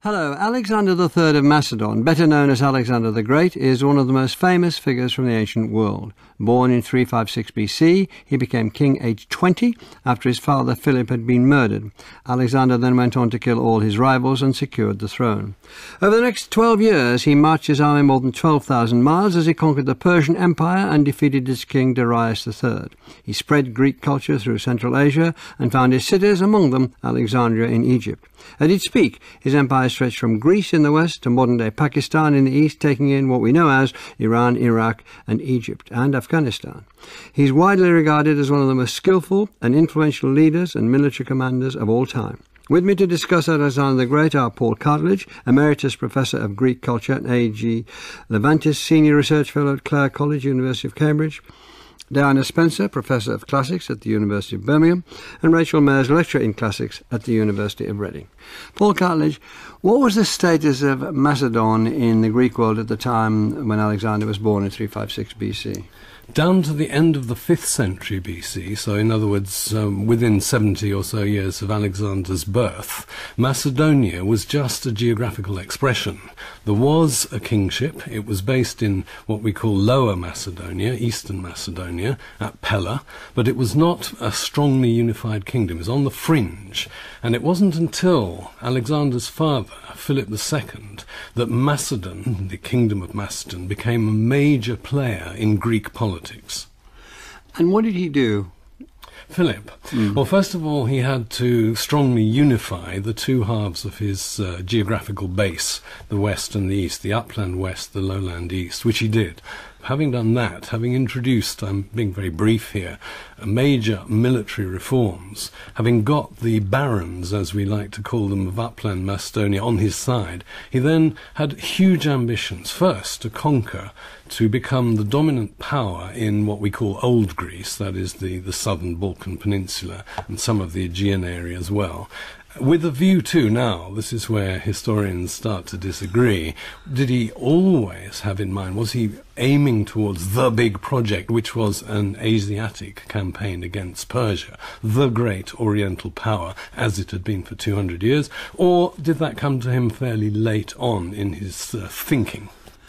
Hello, Alexander III of Macedon, better known as Alexander the Great, is one of the most famous figures from the ancient world. Born in 356 BC, he became king aged 20 after his father Philip had been murdered. Alexander then went on to kill all his rivals and secured the throne. Over the next 12 years, he marched his army more than 12,000 miles as he conquered the Persian Empire and defeated its king Darius III. He spread Greek culture through Central Asia and founded cities, among them Alexandria in Egypt. At its peak, his empire stretched from Greece in the west to modern-day Pakistan in the east, taking in what we know as Iran, Iraq and Egypt and Afghanistan. He is widely regarded as one of the most skillful and influential leaders and military commanders of all time. With me to discuss Alexander the Great are Paul Cartledge, Emeritus Professor of Greek Culture at A.G. Levantis, Senior Research Fellow at Clare College, University of Cambridge, Diana Spencer, Professor of Classics at the University of Birmingham, and Rachel Mayers, Lecturer in Classics at the University of Reading. Paul Cartledge, what was the status of Macedon in the Greek world at the time when Alexander was born in 356 BC? Down to the end of the 5th century BC, so in other words, within 70 or so years of Alexander's birth, Macedonia was just a geographical expression. There was a kingship. It was based in what we call Lower Macedonia, Eastern Macedonia, at Pella, but it was not a strongly unified kingdom. It was on the fringe. And it wasn't until Alexander's father, Philip II, that Macedon, the kingdom of Macedon, became a major player in Greek politics. And what did he do? Philip. Well, first of all, he had to strongly unify the two halves of his geographical base, the west and the east, the upland west, the lowland east, which he did. Having done that, having introduced, I'm being very brief here, major military reforms, having got the barons, as we like to call them, of upland Macedonia on his side, he then had huge ambitions, first to conquer, to become the dominant power in what we call Old Greece, that is the southern Balkan Peninsula and some of the Aegean area as well. With a view to, now, this is where historians start to disagree, did he always have in mind, was he aiming towards the big project, which was an Asiatic campaign against Persia, the great Oriental power, as it had been for 200 years, or did that come to him fairly late on in his thinking?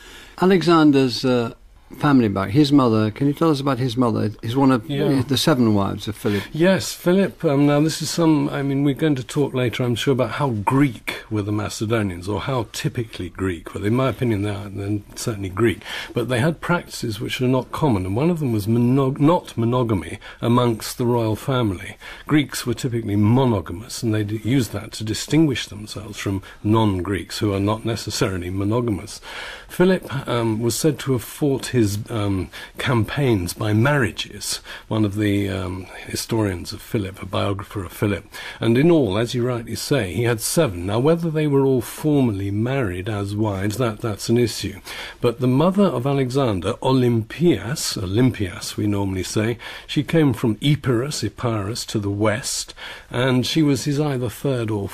Alexander's family back. His mother, can you tell us about his mother? He's one of the 7 wives of Philip. Yes, Philip. Now this is we're going to talk later, I'm sure, about how Greek were the Macedonians, or how typically Greek were. In my opinion, they're certainly Greek. But they had practices which are not common, and one of them was not monogamy amongst the royal family. Greeks were typically monogamous, and they used that to distinguish themselves from non-Greeks, who are not necessarily monogamous. Philip was said to have fought his campaigns by marriages, one of the historians of Philip, a biographer of Philip. And in all, as you rightly say, he had 7. Now, whether they were all formally married as wives, that's an issue. But the mother of Alexander, Olympias we normally say, she came from Epirus to the west, and she was his either 3rd or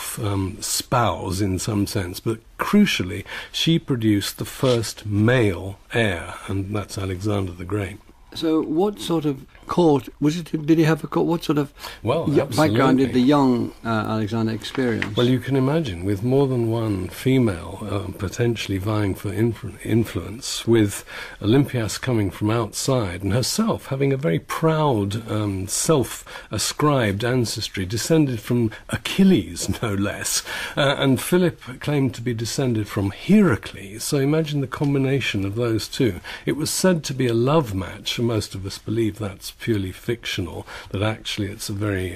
4th spouse in some sense, but crucially, she produced the first male heir, and that's Alexander the Great. So what sort of court, did he have a court? What sort of background did the young Alexander experience? Well, you can imagine, with more than one female potentially vying for influence, with Olympias coming from outside, and herself having a very proud, self-ascribed ancestry, descended from Achilles, no less, and Philip claimed to be descended from Heracles, so imagine the combination of those two. It was said to be a love match, and most of us believe that's purely fictional, that actually it's a very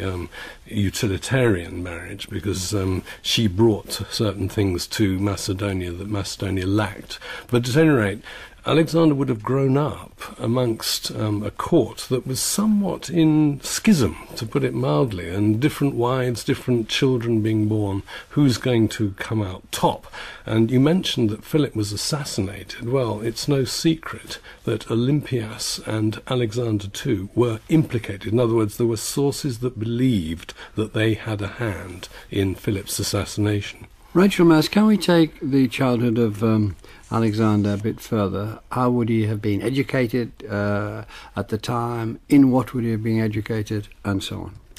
utilitarian marriage, because she brought certain things to Macedonia that Macedonia lacked. But at any rate, Alexander would have grown up amongst a court that was somewhat in schism, to put it mildly, and different wives, different children being born. Who's going to come out top? And you mentioned that Philip was assassinated. Well, it's no secret that Olympias and Alexander too were implicated. In other words, there were sources that believed that they had a hand in Philip's assassination. Rachel Mayers, can we take the childhood of Alexander a bit further? How would he have been educated at the time? In what would he have been educated? And so on.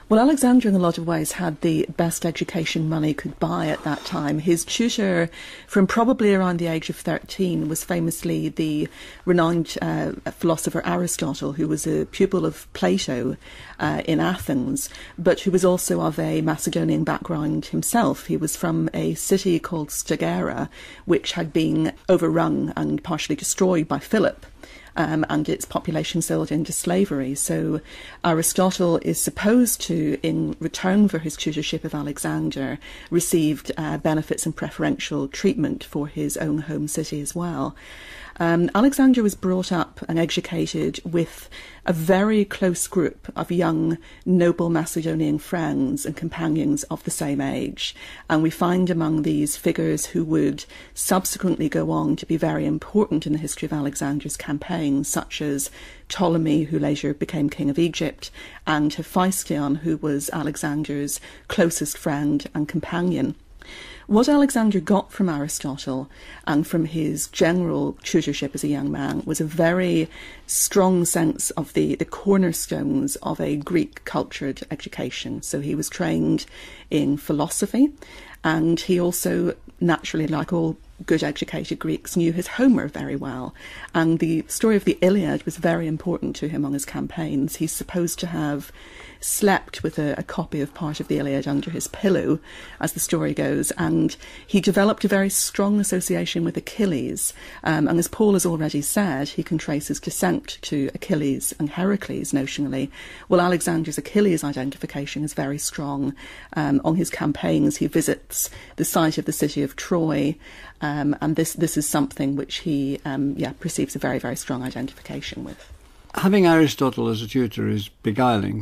Well, Alexander in a lot of ways had the best education money could buy at that time. His tutor from probably around the age of 13 was famously the renowned philosopher Aristotle, who was a pupil of Plato in Athens, but who was also of a Macedonian background himself. He was from a city called Stagira, which had been overrun and partially destroyed by Philip. And its population sold into slavery. So Aristotle is supposed to, in return for his tutorship of Alexander, received benefits and preferential treatment for his own home city as well. Alexander was brought up and educated with a very close group of young noble Macedonian friends and companions of the same age. And we find among these figures who would subsequently go on to be very important in the history of Alexander's campaigns, such as Ptolemy, who later became king of Egypt, and Hephaestion, who was Alexander's closest friend and companion. What Alexander got from Aristotle and from his general tutorship as a young man was a very strong sense of the cornerstones of a Greek cultured education. So he was trained in philosophy, and he also, naturally, like all good educated Greeks, knew his Homer very well. And the story of the Iliad was very important to him on his campaigns. He's supposed to have slept with a copy of part of the Iliad under his pillow, as the story goes, and he developed a very strong association with Achilles. And as Paul has already said, he can trace his descent to Achilles and Heracles, notionally. Well, Alexander's Achilles identification is very strong. On his campaigns, he visits the site of the city of Troy, and this is something which he perceives a very, very strong identification with. Having Aristotle as a tutor is beguiling.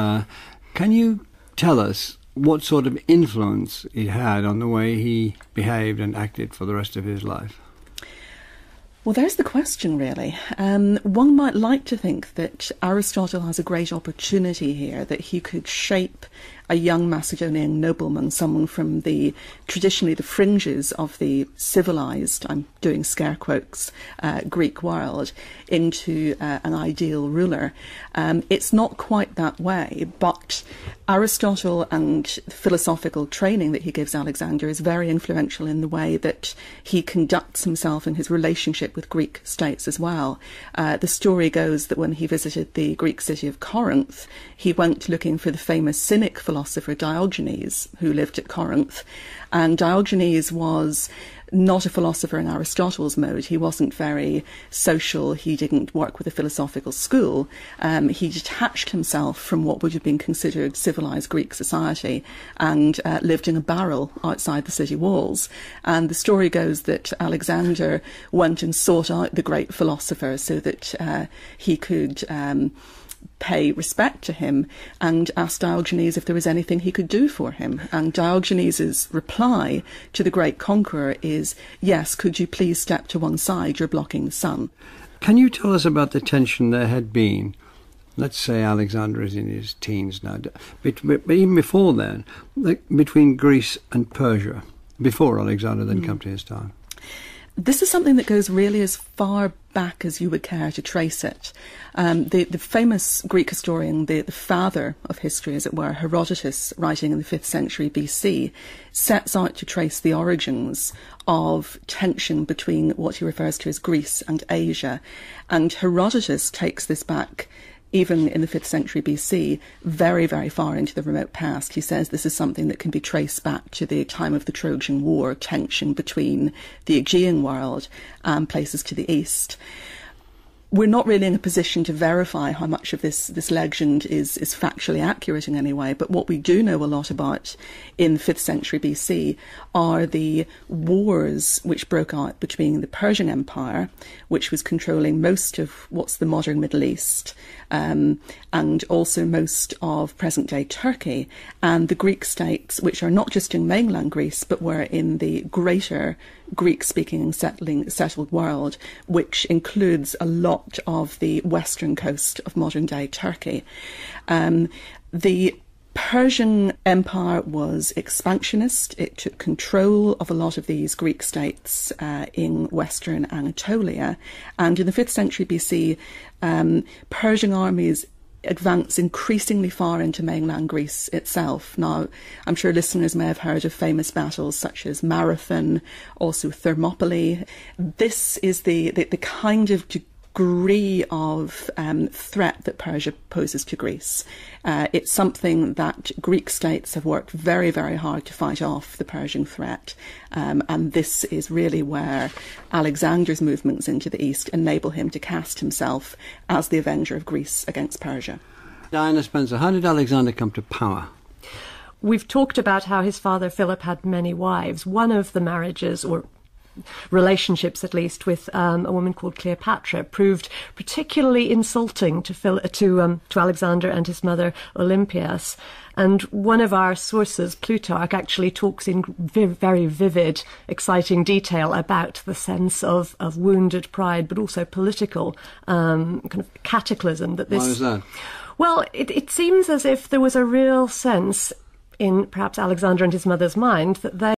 Can you tell us what sort of influence it had on the way he behaved and acted for the rest of his life? Well, there's the question, really. One might like to think that Aristotle has a great opportunity here, that he could shape a young Macedonian nobleman, someone from traditionally the fringes of the civilized, I'm doing scare quotes, Greek world, into an ideal ruler. It's not quite that way, but Aristotle and the philosophical training that he gives Alexander is very influential in the way that he conducts himself in his relationship with Greek states as well. The story goes that when he visited the Greek city of Corinth, he went looking for the famous Cynic philosopher Diogenes, who lived at Corinth. And Diogenes was not a philosopher in Aristotle's mode. He wasn't very social. He didn't work with a philosophical school. He detached himself from what would have been considered civilized Greek society and lived in a barrel outside the city walls. And the story goes that Alexander went and sought out the great philosopher so that he could pay respect to him, and asked Diogenes if there was anything he could do for him. And Diogenes' reply to the great conqueror is, "Yes, could you please step to one side, you're blocking the sun." Can you tell us about the tension there had been? Let's say Alexander is in his teens now, but even before then, between Greece and Persia, before Alexander then come to his time. This is something that goes really as far back as you would care to trace it. The famous Greek historian, the father of history, as it were, Herodotus, writing in the 5th century BC, sets out to trace the origins of tension between what he refers to as Greece and Asia. And Herodotus takes this back, even in the 5th century BC, very, very far into the remote past. He says this is something that can be traced back to the time of the Trojan War, tension between the Aegean world and places to the east. We're not really in a position to verify how much of this legend is factually accurate in any way, but what we do know a lot about in the 5th century BC are the wars which broke out between the Persian Empire, which was controlling most of what's the modern Middle East, and also most of present-day Turkey, and the Greek states, which are not just in mainland Greece, but were in the greater Greek-speaking and settled world, which includes a lot of the western coast of modern-day Turkey. The Persian Empire was expansionist. It took control of a lot of these Greek states in western Anatolia. And in the 5th century BC, Persian armies advance increasingly far into mainland Greece itself. Now, I'm sure listeners may have heard of famous battles such as Marathon, also Thermopylae. This is the kind of degree of threat that Persia poses to Greece. It's something that Greek states have worked very, very hard to fight off, the Persian threat. And this is really where Alexander's movements into the east enable him to cast himself as the avenger of Greece against Persia. Diana Spencer, how did Alexander come to power? We've talked about how his father Philip had many wives. One of the marriages, or relationships at least, with a woman called Cleopatra proved particularly insulting to Alexander and his mother Olympias. And one of our sources, Plutarch, actually talks in very vivid, exciting detail about the sense of wounded pride, but also political kind of cataclysm that this... Why was that? Well, it seems as if there was a real sense in perhaps Alexander and his mother's mind that they